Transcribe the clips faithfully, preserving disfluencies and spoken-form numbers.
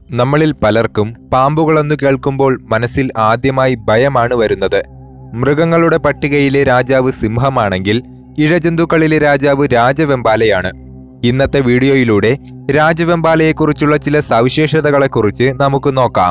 നമ്മളിൽ പലർക്കും പാമ്പുകളെന്നു കേൾക്കുമ്പോൾ മനസ്സിൽ ആദ്യമായി ഭയമാണ് വരുന്നത്. മൃഗങ്ങളുടെ പട്ടികയിലെ രാജാവ് സിംഹമാണെങ്കിൽ ഇഴജന്തുക്കളിലെ രാജാവ് രാജവെമ്പാലയാണ്. ഇന്നത്തെ വീഡിയോയിലൂടെ രാജവെമ്പാലയെക്കുറിച്ചുള്ള ചില സവിശേഷതകളെക്കുറിച്ച് നമുക്ക് നോക്കാം.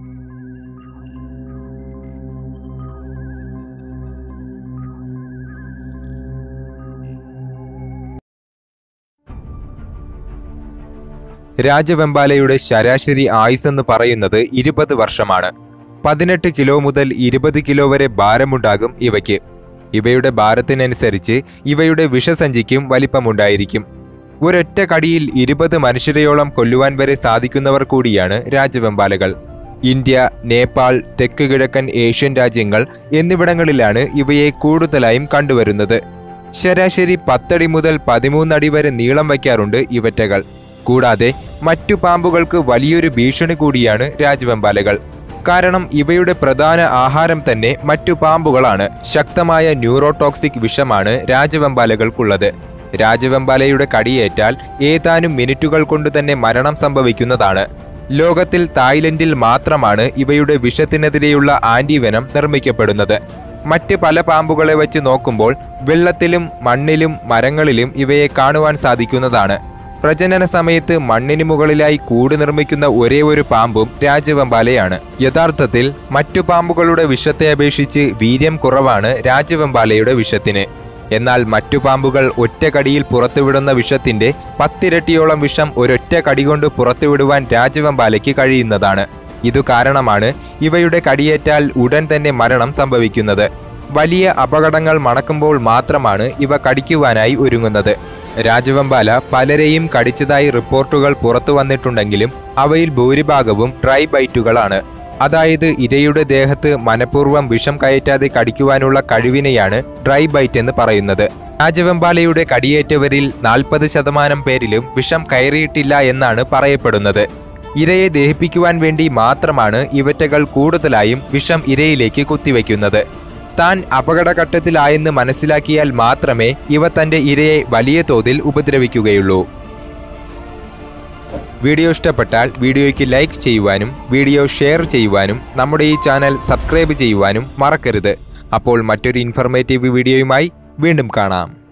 രാജവെമ്പാലയുടെ ശരാശരി ആയുസ്സെന്ന് പറയുന്നത് ഇരുപത് വർഷമാണ്. പതിനെട്ട് കിലോ മുതൽ ഇരുപത് കിലോ വരെ ഭാരമുണ്ടാകും ഇവയ്ക്ക്. ഇവയുടെ ഭാരത്തിനനുസരിച്ച് ഇവയുടെ വിഷസഞ്ചിക്കും വലിപ്പമുണ്ടായിരിക്കും. ഒരൊറ്റ കടിയിൽ ഇരുപത് മനുഷ്യരെയോളം കൊല്ലുവാൻ വരെ സാധിക്കുന്നവർ കൂടിയാണ് രാജവെമ്പാലകൾ. ഇന്ത്യ, നേപ്പാൾ, തെക്ക് കിഴക്കൻ ഏഷ്യൻ രാജ്യങ്ങൾ എന്നിവിടങ്ങളിലാണ് ഇവയെ കൂടുതലായും കണ്ടുവരുന്നത്. ശരാശരി പത്തടി മുതൽ പതിമൂന്നടി വരെ നീളം വയ്ക്കാറുണ്ട് ഇവറ്റകൾ. കൂടാതെ മറ്റു പാമ്പുകൾക്ക് വലിയൊരു ഭീഷണി കൂടിയാണ് രാജവെമ്പാലകൾ. കാരണം ഇവയുടെ പ്രധാന ആഹാരം തന്നെ മറ്റു പാമ്പുകളാണ്. ശക്തമായ ന്യൂറോടോക്സിക് വിഷമാണ് രാജവെമ്പാലകൾക്കുള്ളത്. രാജവെമ്പാലയുടെ കടിയേറ്റാൽ ഏതാനും മിനിറ്റുകൾ കൊണ്ട് തന്നെ മരണം സംഭവിക്കുന്നതാണ്. ലോകത്തിൽ തായ്ലൻഡിൽ മാത്രമാണ് ഇവയുടെ വിഷത്തിനെതിരെയുള്ള ആന്റിവെനം നിർമ്മിക്കപ്പെടുന്നത്. മറ്റ് പല പാമ്പുകളെ വച്ച് നോക്കുമ്പോൾ വെള്ളത്തിലും മണ്ണിലും മരങ്ങളിലും ഇവയെ കാണുവാൻ സാധിക്കുന്നതാണ്. പ്രജനന സമയത്ത് മണ്ണിന് മുകളിലായി കൂട് നിർമ്മിക്കുന്ന ഒരേ ഒരു പാമ്പും രാജവെമ്പാലയാണ്. യഥാർത്ഥത്തിൽ മറ്റു പാമ്പുകളുടെ വിഷത്തെ അപേക്ഷിച്ച് വീര്യം കുറവാണ് രാജവെമ്പാലയുടെ വിഷത്തിന്. എന്നാൽ മറ്റു പാമ്പുകൾ ഒറ്റ കടിയിൽ പുറത്തുവിടുന്ന വിഷത്തിന്റെ പത്തിരട്ടിയോളം വിഷം ഒരൊറ്റ കടികൊണ്ട് പുറത്തുവിടുവാൻ രാജവെമ്പാലയ്ക്ക് കഴിയുന്നതാണ്. ഇതു കാരണമാണ് ഇവയുടെ കടിയേറ്റാൽ ഉടൻ തന്നെ മരണം സംഭവിക്കുന്നത്. വലിയ അപകടങ്ങൾ മണക്കുമ്പോൾ മാത്രമാണ് ഇവ കടിക്കുവാനായി ഒരുങ്ങുന്നത്. രാജവെമ്പാല പലരെയും കടിച്ചതായി റിപ്പോർട്ടുകൾ പുറത്തു വന്നിട്ടുണ്ടെങ്കിലും അവയിൽ ഭൂരിഭാഗവും ഡ്രൈ ബൈറ്റുകളാണ്. അതായത് ഇരയുടെ ദേഹത്ത് മനഃപൂർവ്വം വിഷം കയറ്റാതെ കടിക്കുവാനുള്ള കഴിവിനെയാണ് ഡ്രൈ ബൈറ്റ് എന്ന് പറയുന്നത്. രാജവെമ്പാലയുടെ കടിയേറ്റവരിൽ നാൽപ്പത് ശതമാനം പേരിലും വിഷം കയറിയിട്ടില്ല എന്നാണ് പറയപ്പെടുന്നത്. ഇരയെ ദഹിപ്പിക്കുവാൻ വേണ്ടി മാത്രമാണ് ഇവറ്റകൾ കൂടുതലായും വിഷം ഇരയിലേക്ക് കുത്തിവെക്കുന്നത്. താൻ അപകടഘട്ടത്തിലായെന്ന് മനസ്സിലാക്കിയാൽ മാത്രമേ ഇവ തന്റെ ഇരയെ വലിയ തോതിൽ ഉപദ്രവിക്കുകയുള്ളൂ. വീഡിയോ ഇഷ്ടപ്പെട്ടാൽ വീഡിയോയ്ക്ക് ലൈക്ക് ചെയ്യുവാനും വീഡിയോ ഷെയർ ചെയ്യുവാനും നമ്മുടെ ഈ ചാനൽ സബ്സ്ക്രൈബ് ചെയ്യുവാനും മറക്കരുത്. അപ്പോൾ മറ്റൊരു ഇൻഫർമേറ്റീവ് വീഡിയോയുമായി വീണ്ടും കാണാം.